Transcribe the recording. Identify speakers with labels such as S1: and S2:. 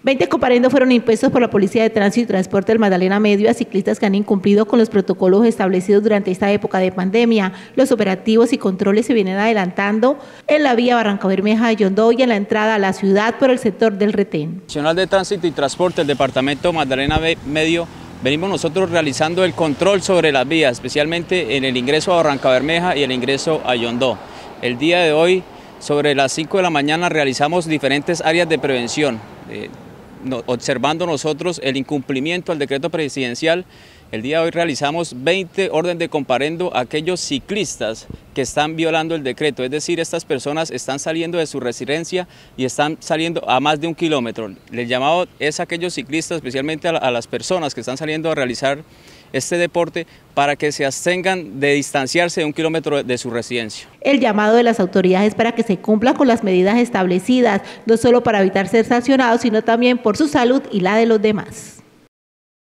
S1: 20 comparendos fueron impuestos por la Policía de Tránsito y Transporte del Magdalena Medio a ciclistas que han incumplido con los protocolos establecidos durante esta época de pandemia. Los operativos y controles se vienen adelantando en la vía Barranca Bermeja-Yondó y en la entrada a la ciudad por el sector del Retén.
S2: Nacional de Tránsito y Transporte del Departamento Magdalena Medio venimos nosotros realizando el control sobre las vías, especialmente en el ingreso a Barranca Bermeja y el ingreso a Yondó. El día de hoy, sobre las 5 de la mañana, realizamos diferentes áreas de prevención, observando nosotros el incumplimiento al decreto presidencial. El día de hoy realizamos 20 órdenes de comparendo a aquellos ciclistas que están violando el decreto, es decir, estas personas están saliendo de su residencia y están saliendo a más de 1 kilómetro. El llamado es a aquellos ciclistas, especialmente a las personas que están saliendo a realizar este deporte, para que se abstengan de distanciarse de 1 kilómetro de su residencia.
S1: El llamado de las autoridades para que se cumplan con las medidas establecidas, no solo para evitar ser sancionados, sino también por su salud y la de los demás.